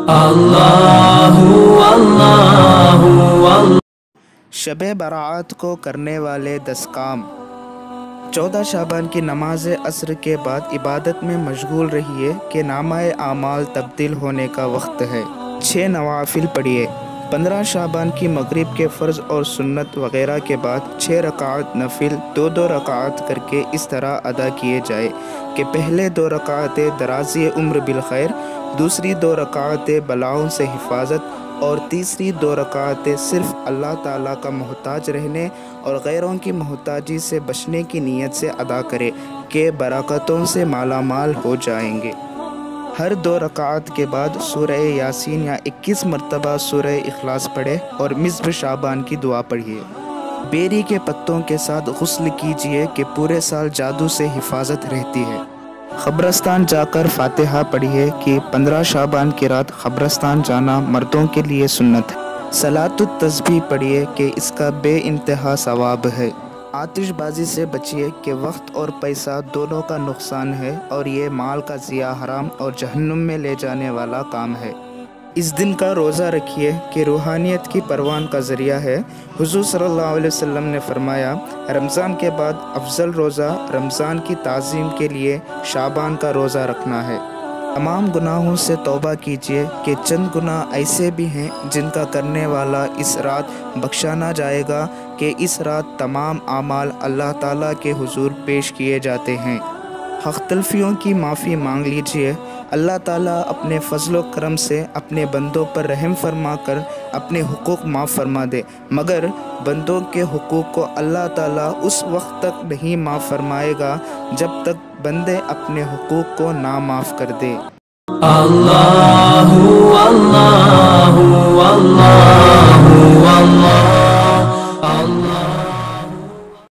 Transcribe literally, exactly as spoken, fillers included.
اللہ اللہ اللہ۔ شب برات کو کرنے والے دس کام۔ چودہ شعبان کی نماز عصر کے بعد عبادت میں مشغول رہیے کہ نامہ اعمال تبدیل ہونے کا وقت ہے۔ چھ نوافل پڑھیے۔ پندرہ شعبان کی مغرب کے فرض اور سنت وغیرہ کے بعد چھ رکعت نفل دو دو رکعت کر کے اس طرح ادا کیے جائے کہ پہلے دو رکعتیں درازی عمر بالخیر، دوسری دو رکعتیں بلاؤں سے حفاظت اور تیسری دو رکعتیں صرف اللہ تعالیٰ کا محتاج رہنے اور غیروں کی محتاجی سے بچنے کی نیت سے ادا کرے کہ برکتوں سے مالا مال ہو جائیں گے۔ ہر دو رکعت کے بعد سورہ یاسین یا اکیس مرتبہ سورہ اخلاص پڑھے اور نصف شعبان کی دعا پڑھیے۔ بیری کے پتوں کے ساتھ غسل کیجیے کہ پورے سال جادو سے حفاظت رہتی ہے۔ قبرستان جا کر فاتحہ پڑھیے کہ پندرہ شعبان کی رات قبرستان جانا مردوں کے لیے سنت ہے۔ صلاۃ التسبیح پڑھیے کہ اس کا بے انتہا ثواب ہے۔ آتش بازی سے بچیے کہ وقت اور پیسہ دونوں کا نقصان ہے اور یہ مال کا ضیاع حرام اور جہنم میں لے جانے والا کام ہے۔ اس دن کا روزہ رکھیے کہ روحانیت کی پروان کا ذریعہ ہے۔ حضور صلی اللہ علیہ وسلم نے فرمایا، رمضان کے بعد افضل روزہ رمضان کی تعظیم کے لیے شعبان کا روزہ رکھنا ہے۔ تمام گناہوں سے توبہ کیجیے کہ چند گناہ ایسے بھی ہیں جن کا کرنے والا اس رات بخشا نہ جائے گا کہ اس رات تمام اعمال اللہ تعالیٰ کے حضور پیش کیے جاتے ہیں۔ حق تلفیوں کی معافی مانگ لیجیے۔ اللہ تعالیٰ اپنے فضل و کرم سے اپنے بندوں پر رحم فرما کر اپنے حقوق معاف فرما دے، مگر بندوں کے حقوق کو اللہ تعالیٰ اس وقت تک نہیں معاف فرمائے گا جب تک بندے اپنے حقوق کو نہ معاف کر دے۔ اللہ